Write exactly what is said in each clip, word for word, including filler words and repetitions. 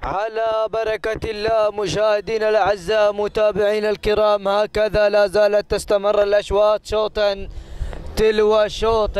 على بركة الله مشاهدينا الأعزاء متابعينا الكرام، هكذا لا زالت تستمر الأشواط شوطا تلو شوط.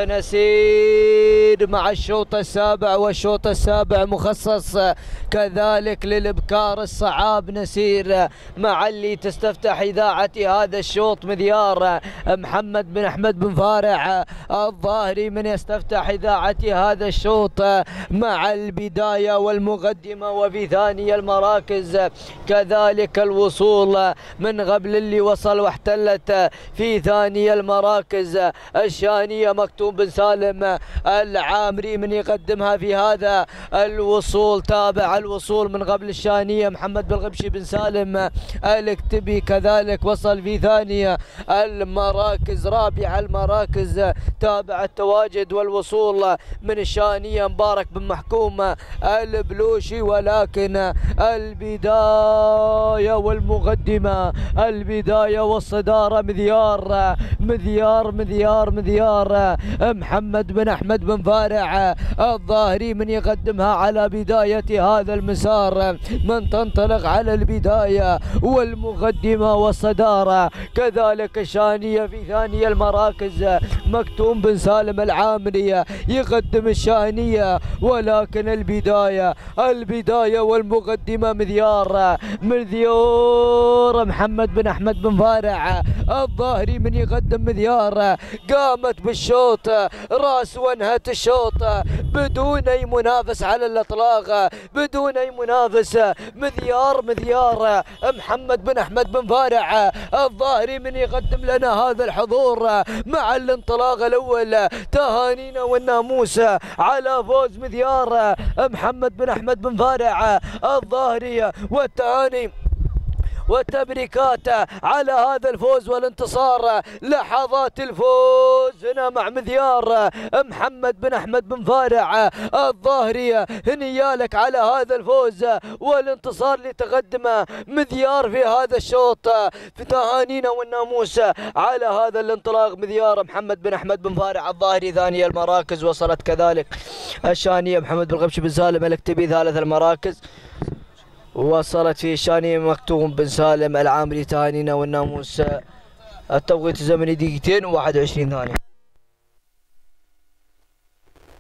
نسير مع الشوط السابع، والشوط السابع مخصص كذلك للإبكار الصعاب. نسير مع اللي تستفتح إذاعة هذا الشوط مذيار محمد بن أحمد بن فارع الظاهري من يستفتح إذاعة هذا الشوط مع البداية والمقدمة، وفي ثاني المراكز كذلك الوصول من قبل اللي وصل واحتلت في ثاني المراكز الشانية مكتوم بن سالم العامري من يقدمها في هذا الوصول. تابع الوصول من قبل الشانية محمد بن غبشي بن سالم الاكتبي كذلك وصل في ثانية المراكز. رابع المراكز تابع التواجد والوصول من الشانية مبارك بن محكوم البلوشي، ولكن البداية والمقدمة البداية والصدارة مذيار مذيار مذيار مذيار محمد بن أحمد بن فارع الظاهري من يقدمها على بداية هذا المسار، من تنطلق على البداية والمقدمة والصدارة. كذلك الشانية في ثاني المراكز مكتوم بن سالم العامري يقدم الشانية، ولكن البداية البداية والمقدمة مذيار مذيار محمد بن أحمد بن فارع الظاهري من يقدم مذيار. قامت بالشوط راس وانهت الشوط بدون اي منافس على الاطلاق، بدون اي منافس. مذيار مذيار محمد بن احمد بن فارع الظاهري من يقدم لنا هذا الحضور مع الانطلاق الاول. تهانينا والناموس على فوز مذيار محمد بن احمد بن فارع الظاهري، والتهاني والتبريكات على هذا الفوز والانتصار. لحظات الفوز هنا مع مذيار محمد بن احمد بن فارع الظاهري. هنيالك على هذا الفوز والانتصار اللي تقدمه مذيار في هذا الشوط. في تهانينا والناموس على هذا الانطلاق مذيار محمد بن احمد بن فارع الظاهري. ثاني المراكز وصلت كذلك الشانية محمد بن غبشي بن سالم الاكتبي. ثالث المراكز وصلت في الشانية مكتوم بن سالم العامري. تهانينا والناموس. التوقيت الزمني دقيقتين وواحد وعشرين ثانية.